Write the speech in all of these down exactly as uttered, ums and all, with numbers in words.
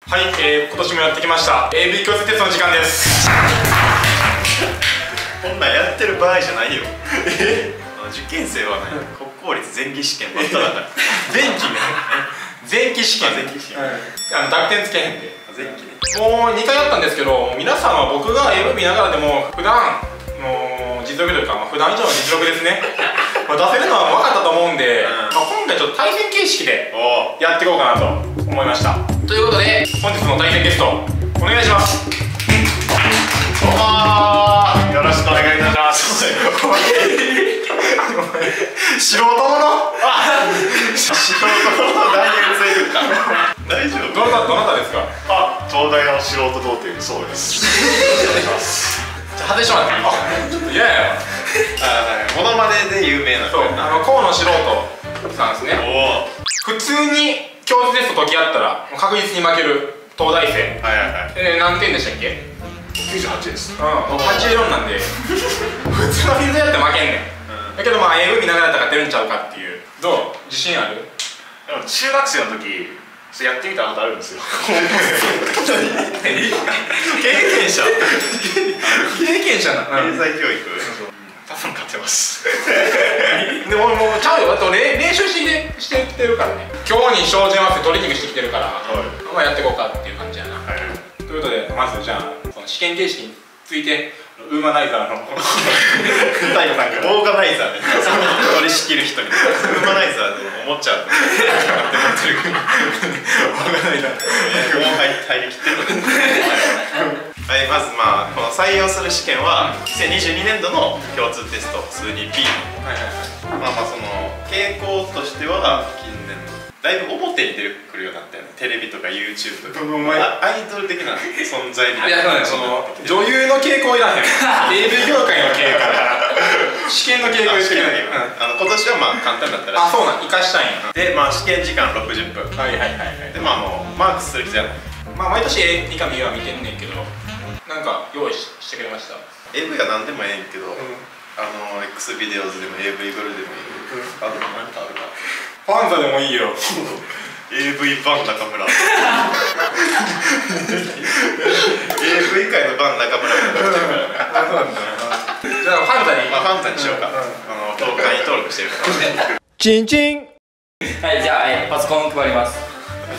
はい、えー、今年もやってきました エーブイ 教室テストの時間です。 こんなんやってる場合じゃないよ。受験生はね、国公立前期試験ばっかだから。 前期ね。前期試験。 前期試験。 あの濁点つけへんで。 前期ね。 もうにかいやったんですけど、皆さんは僕が エーブイ 見ながらでも普段の実力というか、まあ、普段以上の実力ですね。まあ出せるのは分かったと思うんで、うん、まあ今回ちょっと対戦形式でやっていこうかなと思いました。ということで本日の対戦テストお願いします。 おー、よろしくお願いいたします。素人者素人者代言ついてるか。大丈夫？ どなたどなたですか？ あ、東大の素人童貞そうです。お願いします。 じゃあ外してもらっていい？あ、ちょっと嫌やわ。 モノマネで有名な。 そう、あの河野素人さんですね。 おお。 普通に教室テスト解き合ったら確実に負ける東大生。 はいはいはい。 えー、何点でしたっけ？ きゅうじゅうはちです。 うん、はちじゅうよんなんで普通のフィールドやって負けんねん、うん、だけどまあ エーブイ 見ながらやったら勝てるんちゃうかっていう。どう？自信ある？ でも中学生の時やってみたことあるんですよ。 経験者経験者な経済教育。 多分勝てます。 でももうちゃうよ。だって俺練習してきてしてきてるからね。今日に照準合わせてトレーニングしてきてるから、はい、まあやっていこうかっていう感じやな、はい、ということでまずじゃあその試験形式についてウーマナイザーの大悟さんから。 オーガナイザーで取り仕切る人にウーマナイザーで思っちゃうって思ってる。オーガナイザーもう入りきってるので。はい、まずまあこの採用する試験はにせんにじゅうにねんどの共通テスト ツーディーピー のまあまあその傾向としては近年だいぶ表に出てくるようになったよね。テレビとか YouTube とかアイドル的な存在みたいな。 いやその女優の傾向いらへん。エーブイ 業界の傾向だから試験の傾向言ってないよ。 今年はまあ簡単だったら。 あ、そうなん、生かしたいんや。 でまあ試験時間ろくじゅっぷん。 はいはいはいはい。 でまあもうマークする必要はない。まあ毎年 A 三上は見てんねんけど、なんか用意してくれました。 エーブイ は何でもええんけど、うん、あの X ビデオズでも エーブイ ブルーでもいい、うん、あと何かあるか。 ファンザでもいいよ。 エーブイ バン中村。エーブイ 界のバン中村が来てるからね。 あ、そうなんだ。じゃあファンザに、 まあ、ファンザにしようか。あの東海に登録してるから。 チンチン。 はい、じゃあ、えー、パソコン配ります。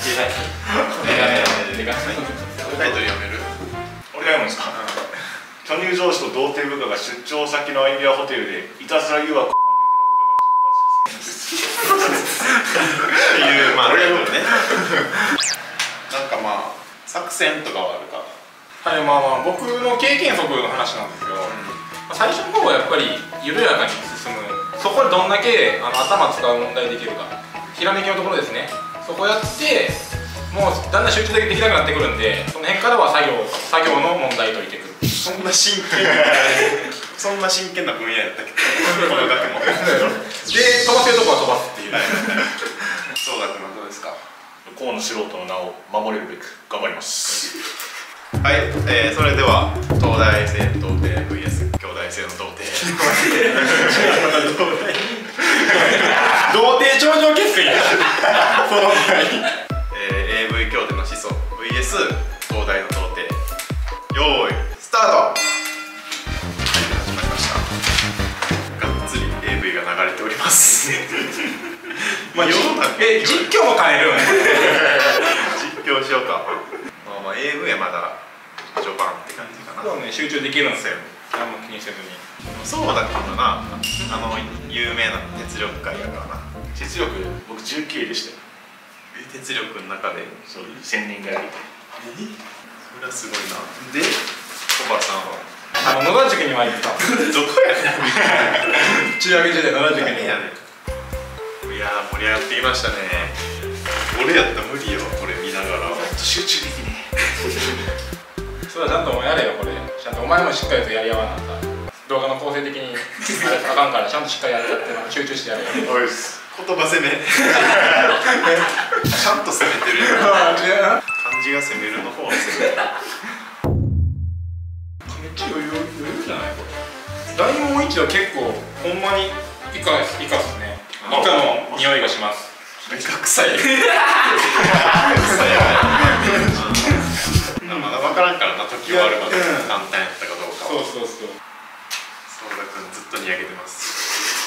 タイトル読める？ 俺が読むんですか？巨乳上司と童貞部下が出張先のアイデアホテルでいたずら誘惑をっていうまあ俺が読むね。なんかまあ作戦とかはあるか？ はい、まあまあ僕の経験則の話なんですけど、最初の方はやっぱり緩やかに進む。そこでどんだけあの頭使う問題できるか、ひらめきのところですね。そこやってもうだんだん集中できなくなってくるんで、その辺からは作業作業の問題解いていく。 そんな真剣なそんな真剣な分野やったっけこの学問で飛ばせるとこは飛ばすっていう。 そうだくんはどうですか？ 河野素人の名を守れるべく頑張ります。 はい、えー、それでは東大生童貞 ブイエス 京大生の童貞童貞頂上決戦や。その前に、 えー、エーブイ 京都の思想 ブイエス 東大の童貞。よーいスタート。はい、始まりました。がっつり エーブイ が流れております。 まあ世の中え実況も変える。 実況しようか。まあまあ エーブイ はまだ序盤って感じかな。 そうね、集中できるんですよ。何も気にせずに。 そうだったんだな。あの有名な鉄力会やからな。 鉄力僕じゅうきゅういでしたよ。 鉄力の中でそうせんにんぐらい。 え？それはすごいな。で、おばさんはあの野田塾には行った。 どこやねん。 中学時代野田塾に。 やねん。いやー盛り上がっていましたね。俺やったら無理よこれ見ながら。 集中できねえ。それはちゃんとお前やれよこれ。ちゃんとお前もしっかりとやり合わなかった。動画の構成的にあれあかんからちゃんとしっかりやるっていうのを集中してやれよ。 おいす。言葉攻め。ちゃんと攻めてるよ。漢字が攻めるの方は攻める。 めっちゃ余裕余裕じゃないこれ。大門一は結構ほんまにイカですイカですね。イカの匂いがします。 イカ臭い。イカ臭いよね。 終わるまで簡単やったかどうかを。 そうそうそう。 相田君ずっとにやけてます。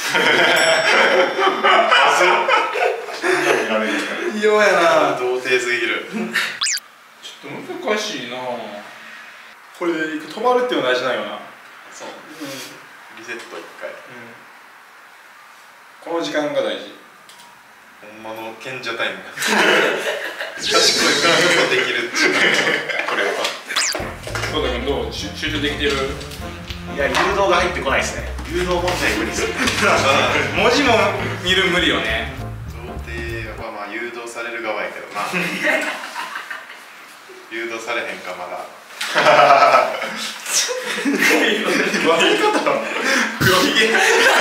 異様やな。 童貞すぎる。 ちょっと難しいな。これで止まるっていうのは大事なんよな。 そう、うん、リセットいっかい、うん、 この時間が大事。 ほんまの賢者タイム賢いからこそできるっていうこれは。 そうだけど、どう集中できてる？ いや、誘導が入ってこないですね。誘導問題無理です。 文字も見る無理よね。 童貞はまあ誘導される側やけどな。誘導されへんかまだ。 悪い方は黒ひげ。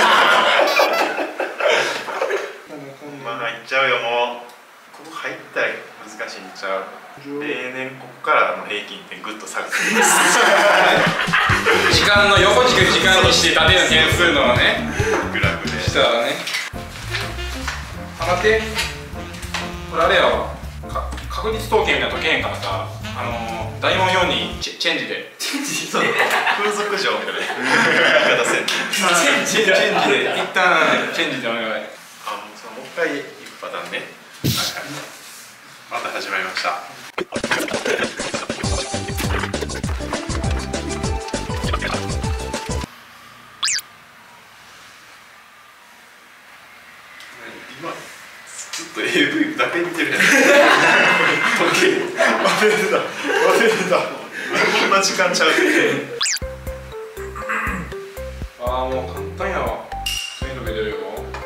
まあ入っちゃうよ。もうここ入ったら難しいんちゃう。例年ここからの平均点ぐっと下がってます。 時間の横軸時間にして縦の点数のねグラフでしたらね。あ、待って、これあれやわ、か確率統計みたいなの解けへんからさ、あのー、だいよんよんにチェンジでチェンジそう風俗嬢みたいな言い方せん。 チェンジで一旦チェンジでお願い。 あ、もうそのもう一回いくパターンね。また始まりました。今ずっと エーブイ だけ見てるやん。時計忘れてた忘れてた。こんな時間ちゃう。 ああ、もう簡単やわ。そういうのが出るよ。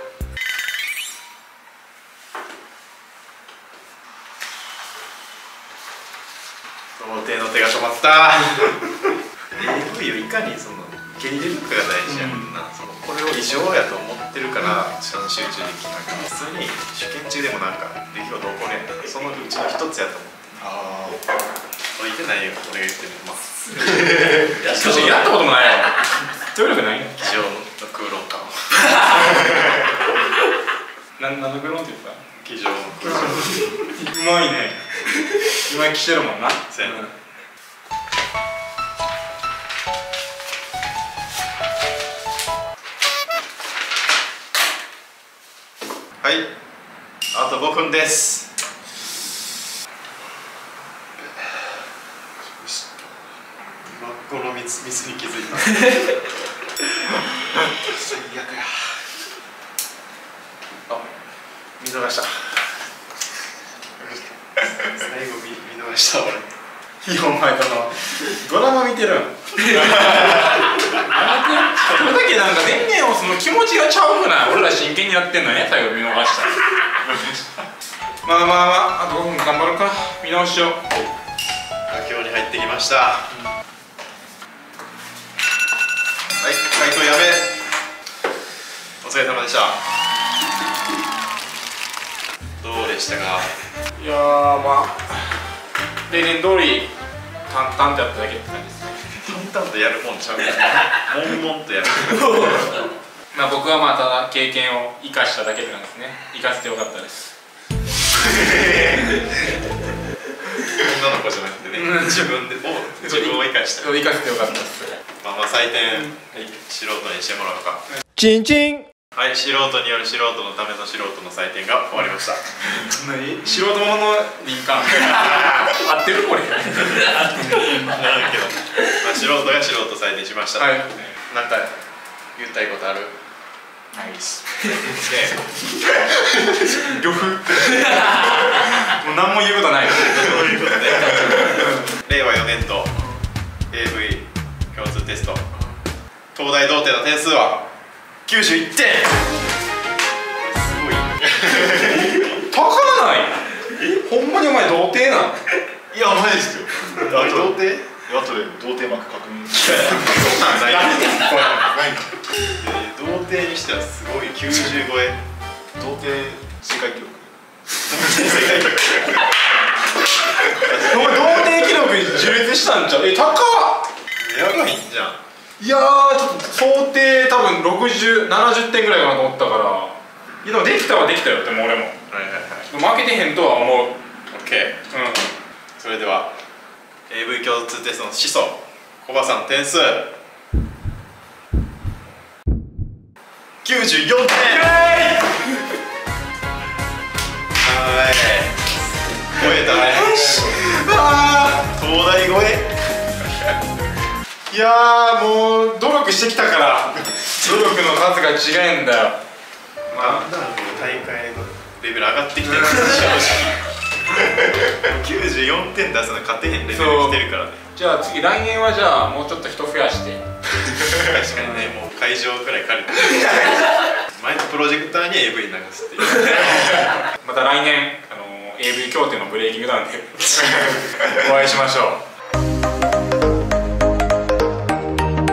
童貞の手が止まった。エーブイ をいかにその受け入れるかが大事やもんな。そのこれを異常やと思ってるからちゃんと集中できないから、普通に試験中でもなんか出来事起こるやん。そのうちの一つやと思って。ああ、これ言ってないよ俺が言ってるの。まあ正直やったこともないよ。努力ないの？ 机上の空論感。 何の空論って言った？ 机上の空論。 うまいね。今来てるもんな。 そうやな。はい、あとごふんです。今このミスミスに気づいた。最悪や。あ、見逃した。最後見見逃した俺。 いや、お前かな、ドラマ見てるん。それだけなんか電源をその気持ちがちゃうくない。俺ら真剣にやってんのね、最後見逃した。まあまあまあ、あとごふん頑張るか。見直しよう。 佳境に入ってきました。はい、回答やめ。お疲れ様でした。どうでしたか。 いやー、まあ例年通り淡々とやっただけって感じですね。 淡々とやるもんちゃうから。悶々とやる。 まあ僕はまあただ経験を生かしただけって感じですね。生かせてよかったです。 女の子じゃなくてね、自分でを自分を生かした。 生かせてよかったです。 まあまあ採点、素人にしてもらおうか。 チンチン。 はい、素人による素人のための素人の採点が終わりました。 何？素人者の林間。合ってるこれ。合ってる。 なるけど、まあ素人が素人採点しました。 はい。 なんか言いたいことある？ ナイス。 呂布。もう何も言うことない。 そういうことで。令和よねん度 エーブイ 共通テスト。東大童貞の点数はきゅうじゅういってん。すごい。 高ない。ほんまにお前童貞なん？ いや、マジですよ。あと童貞？あとで童貞膜確認。 そうなんだ。 ないか。 童貞にしてはすごいきゅうじゅう超え。 童貞世界記録。 世界記録。 お前童貞記録に樹立したんちゃう？え、高っ。 やばいんじゃん。 いやー、ちょっと想定多分ろくじゅう、ななじゅってんぐらいかなと思ったから。いやでもできたはできたよってもう俺も。 はいはいはい。 負けてへんとは思う。 オッケー。うん。それではエーブイ 共通テストの始祖コバさん点数きゅうじゅうよんてん。はい超えたね。東大超え。 いやーもう努力してきたから努力の数が違えんだよ。 まあ大会のレベル上がってきてる正直きゅうじゅうよんてん出すの勝てへんレベル来てるからね。 じゃあ次来年はじゃあもうちょっと人増やして確かにね、もう会場くらい借りて前のプロジェクターに エーブイ 流すっていうまた来年あの エーブイ 協定のブレイキングダウンでお会いしましょう。